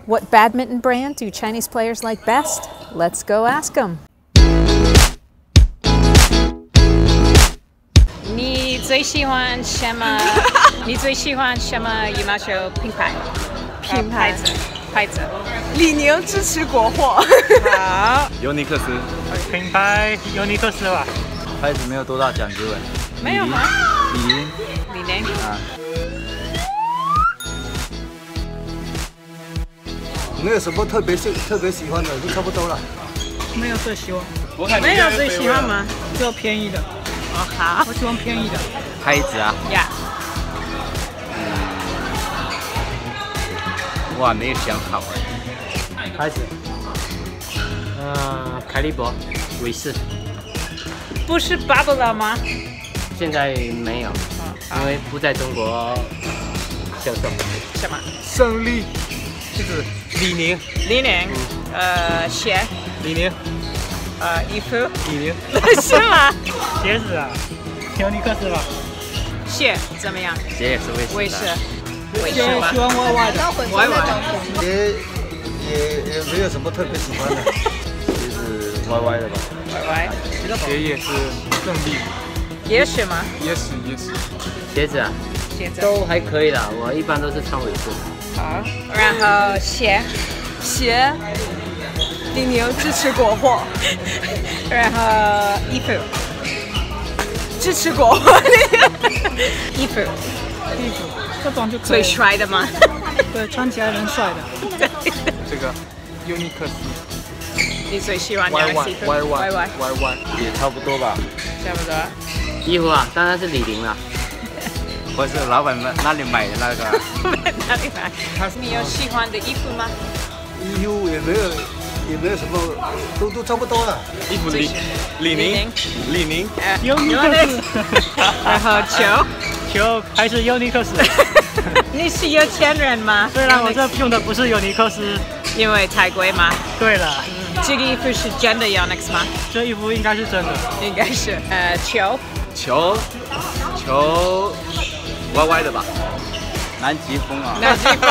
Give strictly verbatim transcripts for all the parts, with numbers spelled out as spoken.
What badminton brand do Chinese players like best? Let's go ask them. 你最喜欢什么？你最喜欢什么羽毛球品牌？ 品牌子，牌子。 李宁支持国货。 好。 尤尼克斯。 品牌尤尼克斯吧。 牌子没有多大讲究哎。 没有吗？ 李宁。 李宁。啊。 没有什么特别喜特别喜欢的，就差不多了。 没有最喜欢， 没有最喜欢吗？ 就便宜的。 哦，好， 我喜欢便宜的。 牌子啊？ 呀。 我还没有想好。 牌子。嗯，凯利伯、韦氏。 不是 Bubble 吗？ 现在没有，因为不在中国销售。 什么？ 胜利。 就是李宁， 李宁，呃，鞋， 李宁， 呃，衣服， 李宁， 是吗？ 鞋子啊，尤尼克斯吧。 鞋怎么样？ 鞋也是卫士。 卫士，卫士吧。 喜欢 Y Y 的 ，Y Y。 也也也没有什么特别喜欢的， 鞋是 Y Y 的吧 ？Y Y。 鞋也是胜利。 也是吗？ 也是也是。 鞋子啊， 鞋子都还可以啦，我一般都是穿卫士。 好，然后鞋， 鞋，李宁支持国货， 然后衣服， 支持国货， 衣服， 衣服，这种就可以。 最帅的吗？ 对，穿起来很帅的。 这个尤尼克斯， 你最喜欢哪个衣服 ？Y Y Y Y Y Y 也差不多吧。 差不多。 衣服啊，当然是李宁了。 或是老板们那里买的那个？ 哪里买？你有喜欢的衣服吗？ 衣服也没有，也没有什么，都都差不多了。 衣服李李宁，李宁， 尤尼克斯。 然后球， 球还是尤尼克斯。 你是有钱人吗？ 虽然我这用的不是尤尼克斯， 因为太贵吗？ 对了， 这个衣服是真的 Yonex 吗？ 这衣服应该是真的。 应该是。呃，球， 球，球。 Y Y 的吧，南极风啊， 南极风，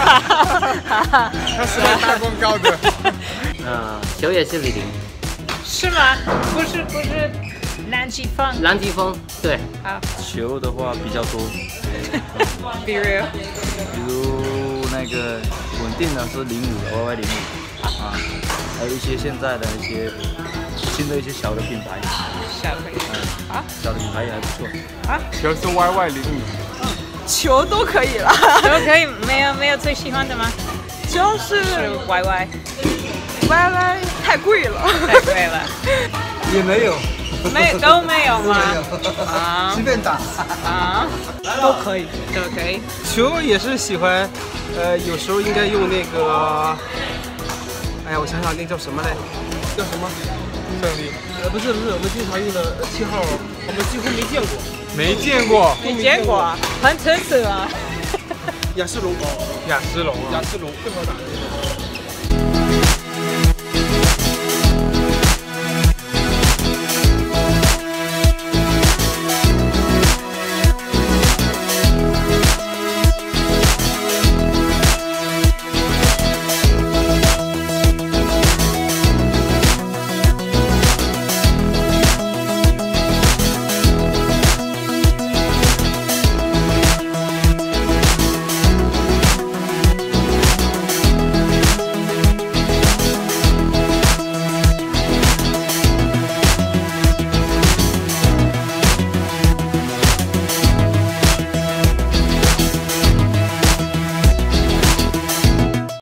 他是来打广告的。 嗯，球也是李宁， 是吗？不是不是，南极风。 南极风，对。 好。 球的话比较多， 比如， 比如那个稳定的是零五的 Y Y 零五啊，还有一些现在的一些新的一些小的品牌， 小的品牌，啊， 小的品牌也还不错。 啊， 球是 Y Y 零五。 球都可以了， 都可以，没有没有最喜欢的吗？ 就是是 Y Y，Y Y 太贵了， 太贵了， 也没有， 没都没有吗？ 啊，随便打啊， 都可以， 都可以。 球也是喜欢，呃，有时候应该用那个，哎呀，我想想那叫什么来，叫什么？ 胜利。 呃，不是不是，我们经常用的七号，我们几乎没见过。 没见过， 没见过，很特色啊。 雅诗龙， 雅诗龙， 雅诗龙最好打的。